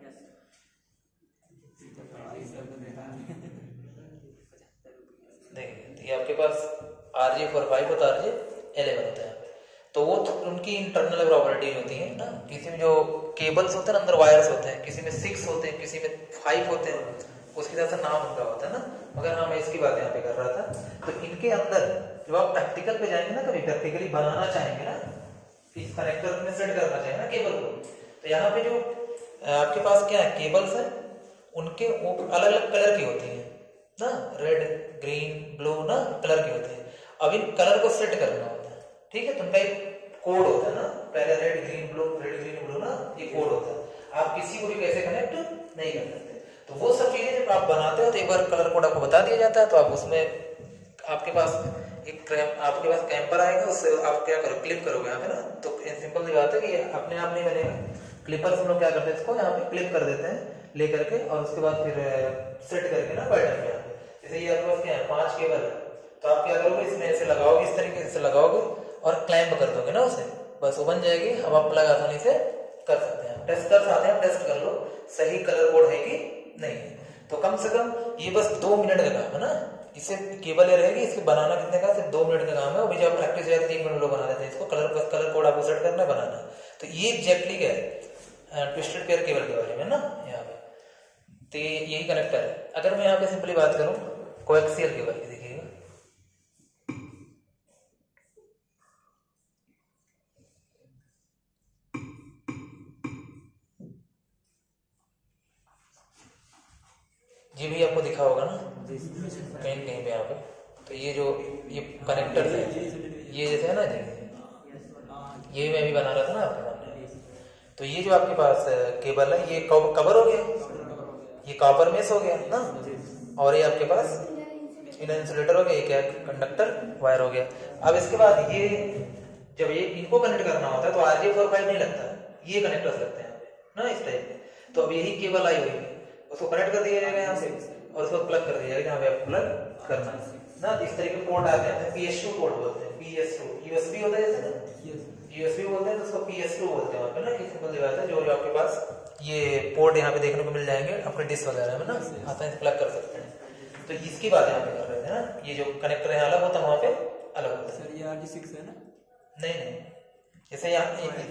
[SPEAKER 1] देखिए ये आपके पास आर जे फोर फाइव होता है, आर जे इलेवन होता है। तो वो तो उनकी इंटरनल प्रॉपर्टी होती है ना, किसी में जो केबल्स होते हैं अंदर वायर्स होते हैं, किसी में सिक्स होते हैं, किसी में फाइव होते हैं, उसके हिसाब से नाम उनका होता है ना। मगर हाँ मैं इसकी बात यहाँ पे कर रहा था, तो इनके अंदर जब आप प्रैक्टिकल पे जाएंगे ना, कभी प्रैक्टिकली बनाना चाहेंगे ना, इस कनेक्टर में सेट करना चाहेंगे ना केबल को, तो यहाँ पे जो आपके पास क्या है केबल्स है, उनके वो अलग अलग कलर की होती है ना, रेड ग्रीन ब्लू ना कलर की होती है। अब इन कलर को सेट करना होता है, ठीक है। तो उनका एक कोड होता है ना, पहले red green blue, red green blue ना, ये कोड होता है। आप किसी को भी कैसे कनेक्ट नहीं कर सकते। तो वो सब चीजें जब आप बनाते हो तो एक बार कलर कोड आपको बता दिया जाता है, तो आप उसमें आपके पास एक आपके पास कैंपर आएगा, उससे आप क्या करो, क्लिप करोगे यहाँ पे ना। तो सिंपल सी बात है कि ये अपने आप नहीं बनेगा, क्लिपर से हम लोग क्या करते हैं, इसको यहाँ पे क्लिप कर देते हैं ले करके, और उसके बाद फिर सेट करके ना पैटर्न में यहाँ पे। जैसे ये आपके पास क्या है, पांच केबल है, तो आप क्या करोगे, इसमें ऐसे लगाओगे, इस तरीके से लगाओगे और क्लैंप कर दोगे ना उसे, बस वो बन जाएगी। अब आप प्लग आसानी से कर सकते हैं। टेस्ट कर सकते हैं, टेस्ट कर लो सही कलर कोड है कि नहीं। तो कम से कम ये बस दो मिनट का काम है ना, इससे केबल ये रहेगी, इसके बनाना कितने का, सिर्फ दो मिनट का काम है। अभी जब प्रैक्टिस जाए तो तीन मिनट लोग बना देते हैं इसको, कलर बस कलर कोड आपको सेट करना है, बनाना। तो ये एग्जैक्टली क्या है ट्विस्टेड पेयर केबल के बारे में ना यहाँ पे। तो ये यही कनेक्टर है। अगर मैं यहाँ पे सिंपली बात करूँ कोएक्सियल केबल की, देखिएगा ये भी आपको दिखा होगा ना कहीं कहीं पे यहाँ पे। तो ये जो ये कनेक्टर है, ये जैसे है ना जी, ये मैं भी बना रहा था ना आपके सामने। तो ये जो आपके पास केबल है, ये कवर हो गया, ये कॉपर मेस हो गया ना, और ये आपके पास इनर इंसुलेटर हो गया, ये क्या कंडक्टर वायर हो गया। अब इसके बाद ये जब ये इनको कनेक्ट करना होता है तो आर जे फोर फाइव नहीं लगता, ये कनेक्टर्स लगते हैं ना इस टाइप में। तो अब यही केबल आई हुई है, उसको कनेक्ट कर दिया जाएगा यहाँ से, और उसको प्लग कर दिया जाएगा जहाँ पे आप प्लग करना है। ना, इस तरह के पोर्ट आते हैं, पी एस टू पोर्ट बोलते हैं, P S two, U S B होता है जैसे ना, यू एस बी बोलते हैं तो उसको पी एस टू बोलते हैं वहाँ पे ना, कि सिंपल सी बात है। जो जो आपके पास ये पोर्ट यहाँ पे देखने को मिल जाएंगे आपके डिस्क वगैरह में ना, आता है प्लग कर सकते हैं। तो इसकी बात यहाँ पे कर रहे थे ना, ये जो कनेक्टर है अलग होता है, वहाँ पे अलग होता है।
[SPEAKER 2] सर ये आर जी सिक्स है ना?
[SPEAKER 1] नहीं नहीं, जैसे यहाँ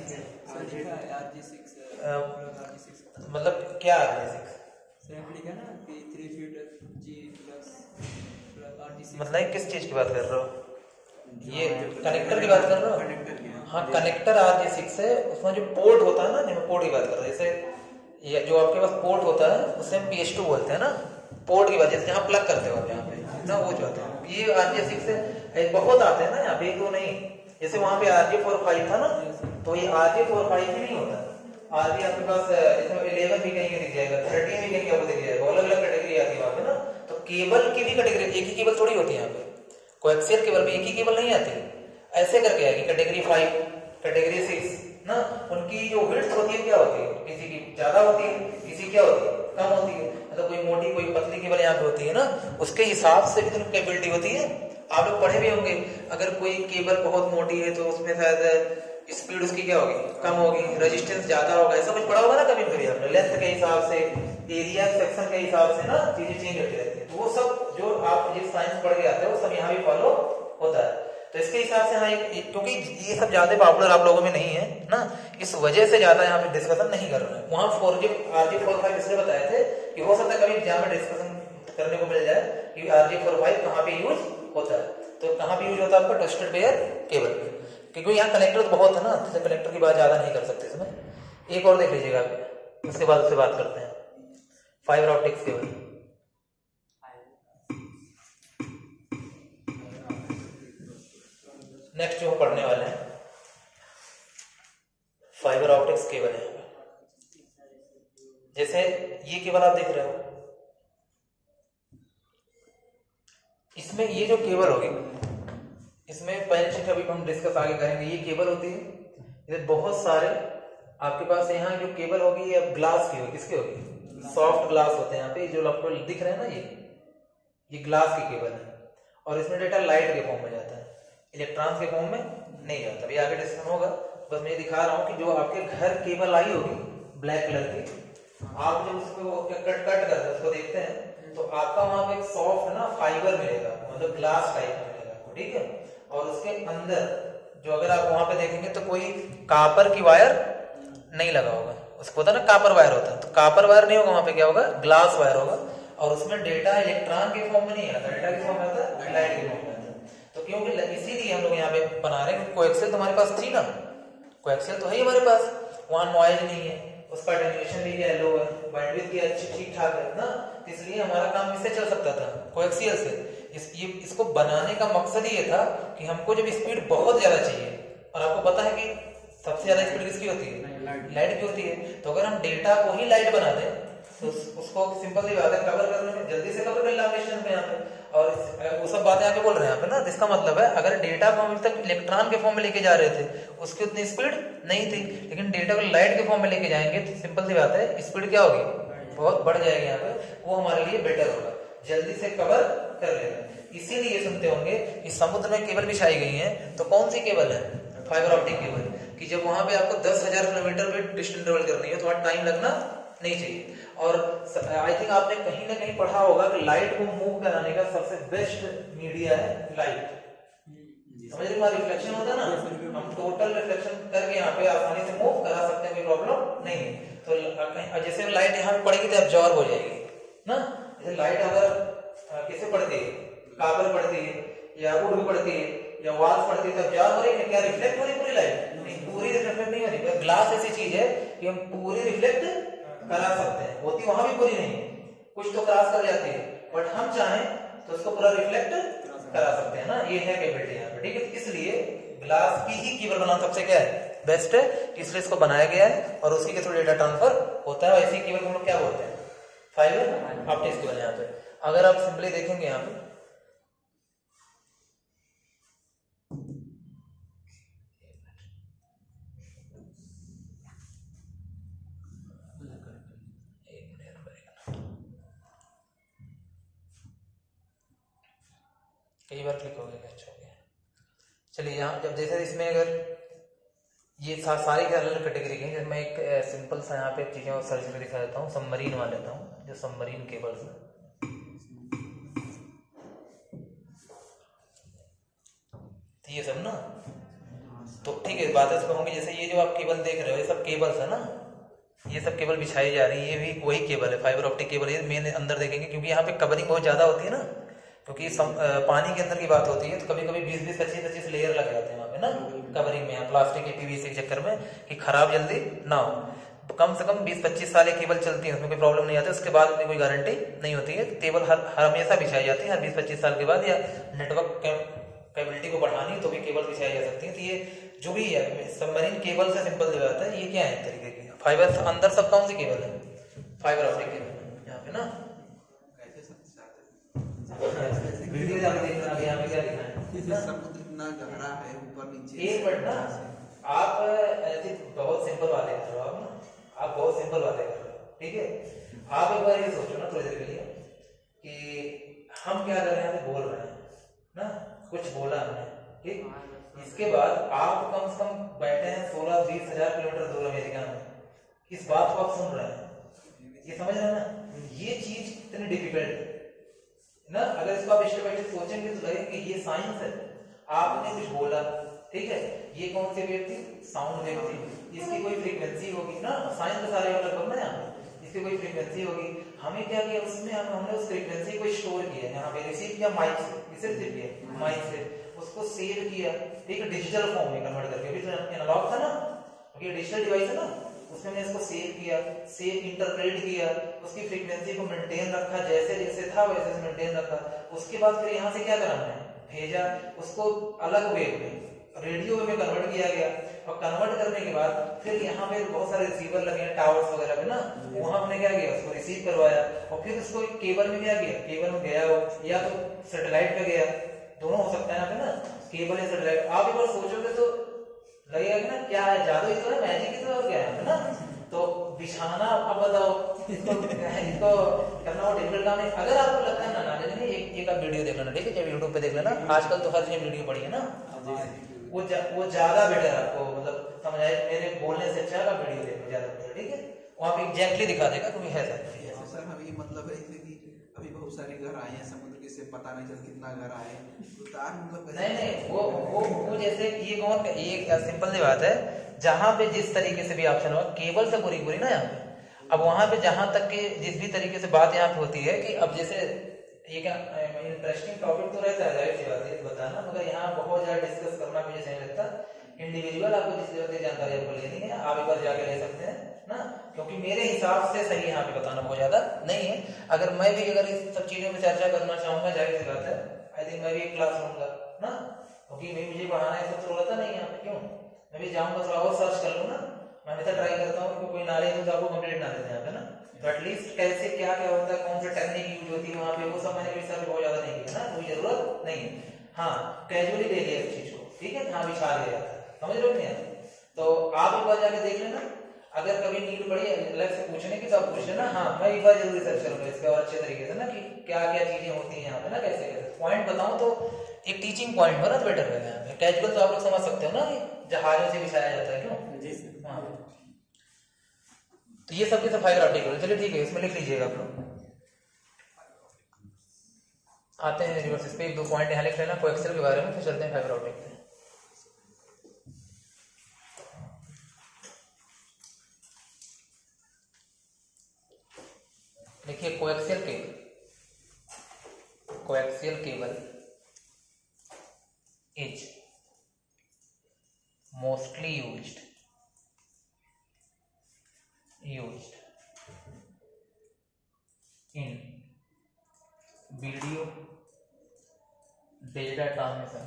[SPEAKER 1] मतलब क्या आर जी सिक्स
[SPEAKER 2] है ना कि three feet G plus R G six,
[SPEAKER 1] मतलब किस चीज की बात कर रहे हो? ये कनेक्टर की बात कर रहे हो? हाँ, कनेक्टर आर जी सिक्स है, उसमें जो पोर्ट होता है ना, जिसमें पोर्ट की बात कर रहे हैं, जैसे ये जो आपके पास पोर्ट होता है उसे हम पी एस टू बोलते हैं ना, पोर्ट की वजह से जहाँ प्लग करते हो आप यहाँ पे ना, वो जो आता है ये आर जी सिक्स है। बहुत आते हैं ना यहाँ पे, एक दो नहीं, जैसे वहाँ पे आर जे फोर फाइव था ना, तो ये आर जे फोर फाइव ही नहीं होता, आर जे आपके पास इसमें इलेवन भी कहीं दिख जाएगा, थर्टीन भी कहीं आपको दिख जाएगा, अलग अलग कैटेगरी आती है वहाँ पे ना। तो केबल की भी कैटेगरी, एक ही केबल थोड़ी होती है यहाँ पे, कोएक्सियल केबल में एक ही केबल नहीं आती, ऐसे करके आएगी कैटेगरी फाइव, कैटेगरी सिक्स ना। उनकी जो विड्थ होती है क्या होती है, किसी की ज्यादा होती है, किसी क्या होती है, कम होती है, मतलब कोई मोटी कोई पतली केबल यहाँ पे होती है ना, उसके हिसाब से भी तो कैपेबिलिटी होती है। आप लोग पढ़े भी होंगे, अगर कोई केबल बहुत मोटी है तो उसमें शायद स्पीड उसकी क्या होगी, कम होगी, रेजिस्टेंस ज्यादा होगा, ऐसा कुछ पढ़ा होगा ना कभी कभी आपने, लेंथ के हिसाब से, एरिया सेक्शन के हिसाब से ना चीजें चेंज होती रहती है। तो वो सब जो आप जिस साइंस पढ़ के आते हो वो सब यहाँ भी फॉलो होता है। तो इसके हिसाब से हाँ, क्योंकि ये सब ज्यादा पॉपुलर आप लोगों में नहीं है ना, इस वजह से ज्यादा यहाँ पे डिस्कशन नहीं कर रहे हैं। वहाँ four G R G four five इसलिए बताए थे कि हो सकता है कभी एग्जाम में डिस्कशन करने को मिल जाए कि आर जी फोर फाइव कहाँ पे यूज होता है। तो कहाँ पे यूज होता है आपका ट्विस्टेड पेयर केबल पे, क्योंकि यहाँ कनेक्टर तो बहुत है ना, तो कनेक्टर की बात ज्यादा नहीं कर सकते इसमें। एक और देख लीजिएगा आप, उसके बाद उससे बात करते हैं फाइबर ऑप्टिक्स केबल। नेक्स्ट जो हम पढ़ने वाले हैं फाइबर ऑप्टिक्स केबल है। जैसे ये केबल आप देख रहे हो, इसमें ये जो केबल होगी, इसमें पहले चीज अभी हम डिस्कस आगे करेंगे, ये केबल होती है, ये बहुत सारे आपके पास यहाँ जो केबल होगी ये ग्लास की होगी, किसकी होगी, सॉफ्ट ग्लास होते हैं यहाँ पे, जो आपको दिख रहे हैं ना, ये ये ग्लास की केबल है, और इसमें डेटा लाइट के फॉर्म में जाता है, इलेक्ट्रॉन्स के फॉर्म में नहीं जाता। अभी आगे डिस्कशन होगा, बस मैं दिखा रहा हूँ कि जो आपके घर केबल आई होगी ब्लैक कलर की, आप जब उसको कट कट करते हैं उसको देखते हैं, तो आपका वहां पे एक सॉफ्ट ना फाइबर मिलेगा, मतलब ग्लास टाइप का मिलेगा आपको, ठीक है। और उसके अंदर जो अगर आप वहां पे देखेंगे तो कोई कापर की वायर नहीं लगा होगा, उसको होता है ना कापर वायर होता है, तो कापर वायर नहीं होगा वहां पे, क्या होगा, ग्लास वायर होगा, और उसमें डेटा इलेक्ट्रॉन के फॉर्म में नहीं आता, डेटा के फॉर्म में आता है, लाइट के फॉर्म में आता है। तो क्योंकि इसीलिए हम लोग यहाँ पे बना रहे हैं, कोएक्सियल तो हमारे पास थी ना, कोएक्सियल तो है ही हमारे पास, वहां नॉइज नहीं है, उसका अटेन्यूएशन भी क्या है, लो है, बैंडविड्थ की अच्छी ठीक ठाक है ना, इसलिए हमारा काम इससे चल सकता था, कोएक्सियल से। इस ये इसको बनाने का मकसद ये था कि हमको जब स्पीड बहुत ज्यादा चाहिए, और आपको पता है कि सबसे ज्यादा स्पीड किसकी होती है, लाइट की होती है, तो अगर हम डेटा को ही लाइट बना दें तो उसको सिंपल सी बात है, कवर करने में जल्दी से कवर कर लेंगे स्टेशन पे यहाँ पे, और वो सब बातें आके बोल रहे हैं यहाँ पे ना। इसका मतलब है अगर डेटा को हम तक इलेक्ट्रॉन के फॉर्म में लेके जा रहे थे, उसकी उतनी स्पीड नहीं थी, लेकिन डेटा को लाइट के फॉर्म में लेके जाएंगे तो सिंपल सी बात है, स्पीड क्या होगी, बहुत बढ़ जाएगी यहाँ पे, वो हमारे लिए बेटर होगा, जल्दी से कवर कर लेगा। इसीलिए सुनते होंगे कि समुद्र में केबल बिछाई गई है, तो कौन सी केबल है, फाइबर ऑप्टिक केबल, कि जब वहां पे आपको दस हजार किलोमीटर पे डिस्टेंस ट्रेवल करनी है तो वहां टाइम लगना नहीं चाहिए। और आई थिंक आपने कहीं ना कहीं पढ़ा होगा कि लाइट को मूव कराने का सबसे बेस्ट मीडिया है लाइट, समझ रहे, रिफ्लेक्शन होता है ना, हम टोटल रिफ्लेक्शन करके यहाँ पे आसानी से मूव करा सकते हैं, कोई प्रॉब्लम नहीं है। तो जैसे लाइट यहाँ पे पड़ेगी तो एब्जॉर्ब हो जाएगी ना, जैसे लाइट अगर किसे पड़ती है, काबर पड़ती है या वुड पड़ती है या वाल्स पड़ती है, तो एब्जॉर्ब हो रही है, क्या रिफ्लेक्ट हो रही है पूरी लाइट, नहीं, पूरी रिफ्लेक्ट नहीं हो रही। ग्लास ऐसी चीज है कि हम पूरी रिफ्लेक्ट करा सकते हैं, होती वहां भी पूरी नहीं, कुछ तो क्रॉस कर जाती है, बट हम चाहें तो उसको पूरा रिफ्लेक्ट करा सकते हैं ना, ये है कैपेबिलिटी यहाँ पे, ठीक है। इसलिए ग्लास की ही केबल बनाना सबसे क्या है, बेस्ट है, इसलिए इसको बनाया गया है, और उसी के थ्रू डेटा ट्रांसफर होता है। ऐसी केबल हम लोग क्या बोलते हैं, फाइबर ऑप्टिक्स केबल। यहाँ पे अगर आप सिंपली देखेंगे यहाँ पे कई बार क्लिक हो गया, अच्छा हो गया। चलिए यहाँ जब जैसे इसमें अगर ये सा, सारी के अलग कैटेगरी के हैं, मैं एक सिंपल सा यहाँ पे चीज़ें सर्च करके दिखा देता हूँ। सबमरीन वाला लेता हूँ, जो सबमरीन केबल्स है, तो ये सब ना, तो ठीक है बात है कहूँगी। जैसे ये जो आप केबल देख रहे हो ये सब केबल्स है ना, ये सब केबल बिछाई जा रही है, ये भी वही केबल है, फाइबर ऑप्टिक केबल। ये मेन अंदर देखेंगे क्योंकि यहाँ पे कवरिंग बहुत ज़्यादा होती है ना, क्योंकि सम, पानी के अंदर की बात होती है, तो कभी कभी बीस बीस पच्चीस पच्चीस लेयर लग जाते हैं वहाँ पे ना कवरिंग में, प्लास्टिक के पीवीसी के चक्कर में, कि खराब जल्दी ना हो। कम से कम बीस पच्चीस साल केबल चलती है, उसमें कोई प्रॉब्लम नहीं आती, उसके बाद में कोई गारंटी नहीं होती है। केबल हर हमेशा बिछाई जाती है हर बीस पच्चीस साल के बाद, या नेटवर्क कैपेबिलिटी को बढ़ानी तो भी केबल बिछाई जा सकती है। तो ये जो भी है सबमरीन केबल से सिंपल जो आता है, ये क्या है तरीके की फाइबर अंदर सब कौन सी केबल है, फाइबर ऑप्टिक केबल यहाँ पे ना। वीडियो जाके देखना अभी यहाँ पे क्या लिखा है,
[SPEAKER 2] समुद्र इतना गहरा है ऊपर नीचे।
[SPEAKER 1] एक मिनट ना, आप ऐसे बहुत सिंपल बातें कर रहे हो, आप ना आप बहुत सिंपल बातें कर रहे हो, ठीक है। आप एक बार ये सोचो ना थोड़ी देर के लिए कि हम क्या कर रहे हैं, बोल रहे हैं ना, कुछ बोला हमने, ठीक। इसके बाद आप कम से कम बैठे हैं सोलह बीस हजार किलोमीटर दूर अमेरिका में, इस बात को आप सुन रहे हैं, ये समझ रहे हैं ना, ये चीज इतनी डिफिकल्ट है ना। अगर इसको आप स्टेप बाय स्टेप सोचेंगे तो लगेगा कि ये साइंस है, आपने कुछ बोला, ठीक है, ये कौन सी वेव थी, साउंड वेव थी, इसकी कोई फ्रीक्वेंसी होगी ना, साइंस के सारे लगभग ना यहाँ पे, इसकी कोई फ्रीक्वेंसी होगी। हमें क्या किया उसमें, हम हमने उस फ्रीक्वेंसी को स्टोर किया यहाँ पे, रिसीव किया माइक से, किसे रिसीव किया, माइक से, उसको सेव किया, ठीक है, डिजिटल फॉर्म में कन्वर्ट करके। अभी तो एनालॉग था ना, ये डिजिटल डिवाइस है ना, उसमें मैंने इसको सेव किया, सेव इंटरप्रेट किया, उसकी फ्रीक्वेंसी को मेंटेन रखा, जैसे जैसे था वैसे मेंटेन रखा। उसके बाद फिर यहाँ से क्या करा हमने, भेजा उसको अलग वेव में, रेडियो में कन्वर्ट किया गया, और कन्वर्ट करने के बाद फिर यहाँ पे बहुत सारे रिसीवर लगे हैं टावर्स वगैरह पे ना, वहां हमने क्या किया, उसको रिसीव करवाया, और फिर उसको केबल में क्या किया, केबल में गया हो या तो सैटेलाइट पे गया, दोनों हो सकता है यहाँ पे ना, केबल या सैटेलाइट। आप एक बार सोचोगे तो लगेगा कि ना क्या है, जादू ही तो है, मैजिक ही तो है, क्या है ना। तो बिछाना, अब बताओ इसको इसको करना वो डिफिकल्ट काम है। अगर आपको लगता है ना नॉलेज नहीं, एक एक आप वीडियो देख लेना, ठीक है, जब यूट्यूब पे देख लेना, आजकल तो हर जगह वीडियो पड़ी है ना, वो जा, वो ज्यादा बेटर है आपको, मतलब समझ आए, मेरे बोलने से अच्छा आप वीडियो देखो ज्यादा बेटर, ठीक है, वहाँ पे एग्जैक्टली दिखा देगा क्योंकि है सर।
[SPEAKER 2] सर हमें मतलब है कि अभी बहुत सारे घर आए हैं समुद्र के, से पता नहीं चल कितना घर आए, तो तार मतलब
[SPEAKER 1] नहीं नहीं वो वो वो जैसे ये कौन, ये सिंपल सी बात है, जहाँ पे जिस तरीके से भी ऑप्शन होगा, केबल से पूरी पूरी ना यहाँ पे। अब वहां पे जहां तक के जिस भी तरीके से बात यहाँ पे होती है कि अब जैसे ये क्या इंटरेस्टिंग टॉपिक तो रहता है, जाहिर सी बात है बताना, मगर यहाँ बहुत ज्यादा डिस्कस करना मुझे सही लगता। इंडिविजुअल आपको जिस जरूरत की जानकारी आपको लेनी है, आप एक बार जाके ले सकते हैं ना, क्योंकि मेरे हिसाब से सही यहाँ पे बताना बहुत ज्यादा नहीं है। अगर मैं भी अगर इस सब चीजों पर चर्चा करना चाहूंगा, जाहिर सी बात है, आई थिंक मैं भी एक क्लास लूंगा ना, क्योंकि मैं मुझे पढ़ाना है सब जरूरत नहीं यहाँ पे, क्यों मैं भी जाऊंगा थोड़ा और सर्च कर लूँ ना, मैं हमेशा ट्राई करता हूँ कि कोई नॉलेज हो तो आपको कंप्लीट नॉलेज यहाँ पे ना, तो एटलीस्ट कैसे क्या क्या होता है, कौन सी टेक्निक यूज होती है वहाँ पे, वो सब मैंने हिसाब से बहुत ज्यादा नहीं किया ना, कोई जरूरत नहीं है। हाँ कैजुअली ले लिया इस चीज को, ठीक है, हाँ बिछा दिया जाता है, समझ रहे हो नहीं। तो आप एक बार जाके देख लेना, अगर कभी नीड पड़ी अलग से पूछने की तो आप पूछ लेना, हाँ मैं एक बार जरूर रिसर्च करूंगा इसके और अच्छे तरीके से ना, कि क्या क्या चीजें होती हैं यहाँ पे ना, कैसे कैसे पॉइंट बताऊं तो एक टीचिंग पॉइंट हो ना तो बेटर रहेगा यहाँ पे। कैजुअल तो आप लोग समझ सकते हो ना, जहाजों से बिछाया जाता है, क्यों जी हाँ। तो ये सब के सब फाइबर ऑप्टिक केबल, चलिए ठीक है, इसमें लिख लीजिएगा आप लोग। आते हैं रिवर्स पे, एक दो पॉइंट यहाँ लिख लेना कोएक्सियल के बारे में, फिर चलते हैं फाइबर ऑप्टिक पे। देखिए coaxial cable, coaxial cable is mostly used used in video data transmission,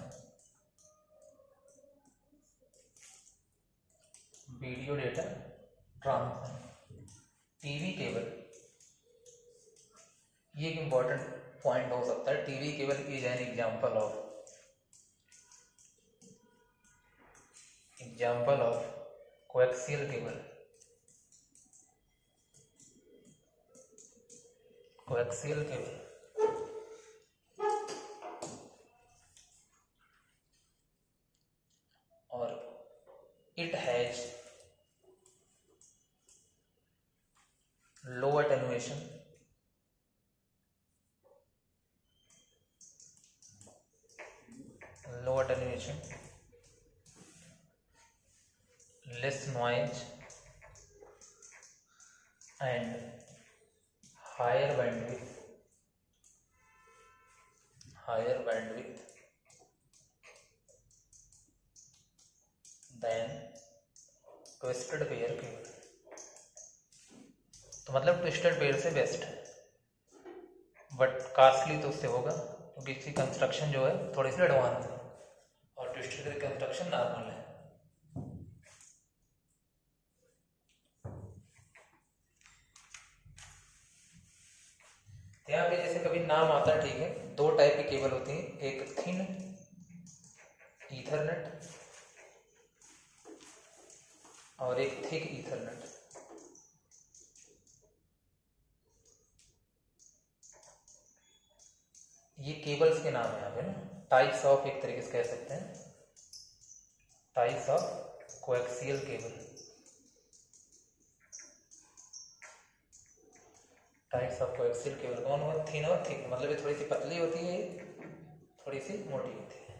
[SPEAKER 1] video data transmission, TV cable, ये एक इंपॉर्टेंट पॉइंट हो सकता है। TV cable is an example of example of coaxial cable, coaxial cable attenuation, less noise and higher bandwidth, higher bandwidth than twisted pair cable. तो मतलब twisted pair से best है, but costly तो उससे होगा क्योंकि इसकी कंस्ट्रक्शन जो है थोड़ी सी एडवांस है और ट्विस्टेड की कंस्ट्रक्शन नॉर्मल है। यहाँ पे जैसे कभी नाम आता है, ठीक है, दो टाइप की केबल होती है, एक थिन ईथरनेट और एक थिक ईथरनेट। ये केबल्स के नाम है यहाँ पे ना, टाइप्स ऑफ, एक तरीके से कह सकते हैं types of coaxial cable. Types of coaxial cable कौन हुआ? थिन और थिक, मतलब ये थोड़ी सी पतली होती है, थोड़ी सी मोटी होती है।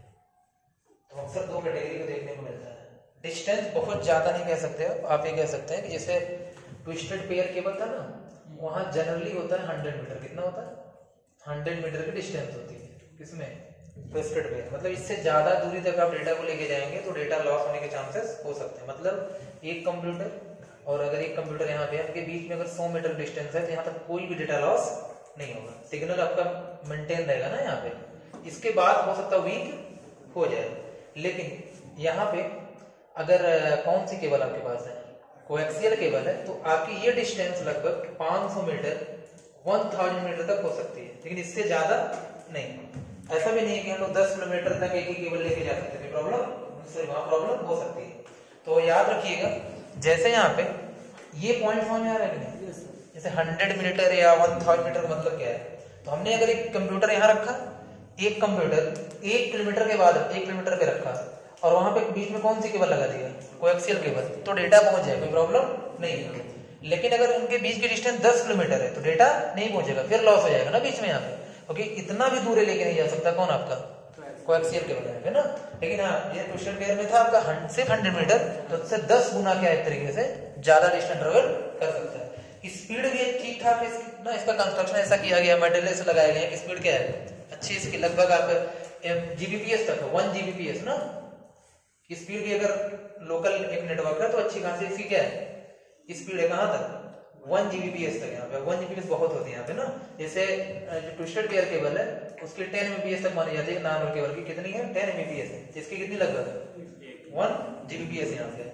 [SPEAKER 1] तो अक्सर दो कैटेगरी को देखने को मिलता है। डिस्टेंस बहुत ज्यादा नहीं कह सकते आप आप ये कह सकते हैं कि जैसे ट्विस्टेड पेयर केबल था ना, वहां जनरली होता है हंड्रेड मीटर। कितना होता है? हंड्रेड मीटर की डिस्टेंस होती है किसमें? Twisted pair. मतलब इससे ज्यादा दूरी तक आप डेटा को लेके जाएंगे तो डेटा लॉस होने के चांसेस हो सकते हैं। मतलब एक कंप्यूटर और अगर एक कंप्यूटर यहाँ पे आपके बीच में अगर सौ मीटर डिस्टेंस है तो यहाँ तक कोई भी डेटा लॉस नहीं होगा, सिग्नल आपका मेंटेन रहेगा ना यहाँ पे। इसके बाद हो सकता है वीक हो जाए, लेकिन यहाँ पे अगर कौन सी केबल आपके पास है? कोएक्सियल केबल है, तो आपकी ये डिस्टेंस लगभग पाँच सौ मीटर एक हज़ार मीटर तक हो सकती है, लेकिन इससे ज्यादा नहीं। ऐसा भी नहीं है कि हम लोग दस किलोमीटर तक एक ही केबल लेके जा सकते हैं, प्रॉब्लम वहां प्रॉब्लम हो सकती है। तो याद रखिएगा, जैसे यहाँ पे ये पॉइंट समझ में आ रहा है कि नहीं? जैसे हंड्रेड मीटर या वन थाउजेंड मीटर का मतलब क्या है? तो हमने अगर एक कंप्यूटर यहाँ रखा, एक कंप्यूटर एक किलोमीटर के बाद एक किलोमीटर पे रखा और वहां पे बीच में कौन सी केबल लगा दिया? कोएक्सियल केबल, तो डेटा पहुंच जाएगा, कोई प्रॉब्लम नहीं है। लेकिन अगर उनके बीच की डिस्टेंस दस किलोमीटर है तो डेटा नहीं पहुंचेगा, फिर लॉस हो जाएगा ना बीच में यहाँ पे, क्योंकि इतना भी दूर लेके नहीं जा सकता कौन? आपका कोएक्सियल केबल है ना। लेकिन हाँ, ये ट्विस्टेड पेयर में था आपका सिर्फ हंड्रेड मीटर, तो उससे दस गुना क्या एक तरीके से ज्यादा डिस्टेंस ट्रेवल कर सकता है। स्पीड भी ठीक ठाक है ना, इसका कंस्ट्रक्शन ऐसा किया गया, मटेरियल से लगाए गए हैं। स्पीड क्या है? अच्छी इसकी, लगभग आप जीबीपीएस तक है, वन जीबीपीएस ना स्पीड की। अगर लोकल एक नेटवर्क है तो अच्छी खासी इसकी क्या है स्पीड है, कहां तक? वन जीबीपीएस तक। यहाँ पे वन जीबीपीएस बहुत होती है यहाँ पे ना। जैसे जो ट्विस्टेड पेयर केबल है उसकी टेन एमबीपीएस तक मानी जाती है, नॉर्मल केबल की कितनी है? टेन एमबीपीएस है, जिसकी कितनी लगभग वन जीबीपीएस यहाँ पे।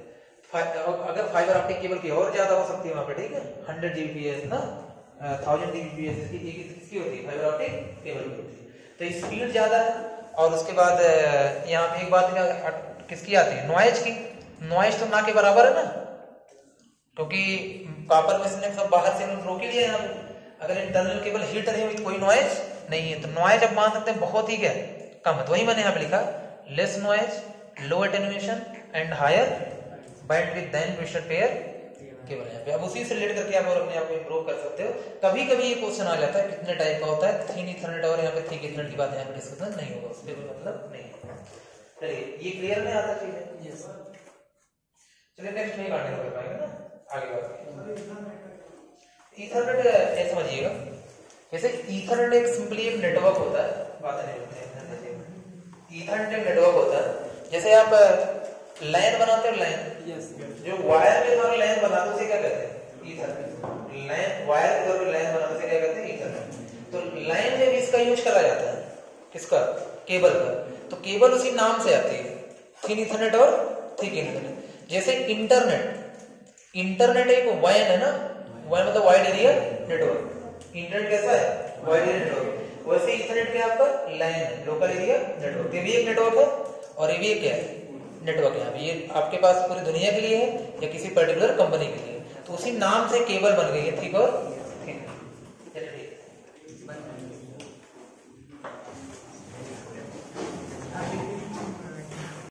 [SPEAKER 1] अगर फाइबर ऑप्टिक केबल की और ज्यादा हो सकती है वहां पे, ठीक है, हंड्रेड जीबीपीएस ना, थाउजेंड जीबीपीएस इसकी इसकी होती है, फाइबर ऑप्टिक केबल की होती है। तो स्पीड ज्यादा है। और उसके बाद यहाँ पे एक बात किसकी आती है? नॉइज की। नॉइज तो ना के बराबर है ना, क्योंकि कॉपर में से सब बाहर से रोक ही लिया यहाँ पे। अगर इंटरनल केबल हीट नहीं हुई तो कोई नॉइज नहीं है, तो नॉइज आप मान सकते हैं बहुत ही क्या कम है। तो वही मैंने यहाँ पे लिखा, less noise, low attenuation and higher bandwidth than twisted pair cable. यहाँ पे अब उसी से रिलेट करके आप और अपने आप को इंप्रूव कर सकते हो। कभी कभी ये क्वेश्चन आ जाता है कितने टाइप का होता है, थिन ईथरनेट और यहाँ पे थिक ईथरनेट की बात यहाँ पे डिस्कशन नहीं होगा, उसके कोई मतलब नहीं है। चलिए, ये क्लियर नहीं आता चीज है? Yes sir. चलिए नेक्स्ट नहीं काटने कर पाएंगे ना, आगे बात। ईथरनेट ये समझिएगा, जैसे ईथरनेट एक सिंपली एक नेटवर्क होता है, बात नहीं होती है। ईथरनेट एक नेटवर्क होता है, जैसे आप लाइन बनाते हो, लाइन जो वायर के द्वारा लाइन बनाते उसे क्या कहते हैं? ईथरनेट। लाइन वायर के द्वारा लाइन बनाते उसे क्या कहते हैं? ईथरनेट। तो लाइन में भी इसका यूज करा जाता है, किसका? केबल का। तो केबल उसी नाम से आती है, थिन ईथरनेट और थिक ईथरनेट। जैसे इंटरनेट, इंटरनेट एक वायन है ना, वायन मतलब वाइड एरिया नेटवर्क। इंटरनेट कैसा है? Wide area network. वैसे ईथरनेट क्या आपका? लाइन है, लोकल एरिया नेटवर्क। ये भी एक नेटवर्क है और ये भी एक क्या है? नेटवर्क। यहाँ पे ये आपके पास पूरी दुनिया के लिए है या किसी पर्टिकुलर कंपनी के लिए, तो उसी नाम से केबल बन गई है, थिक और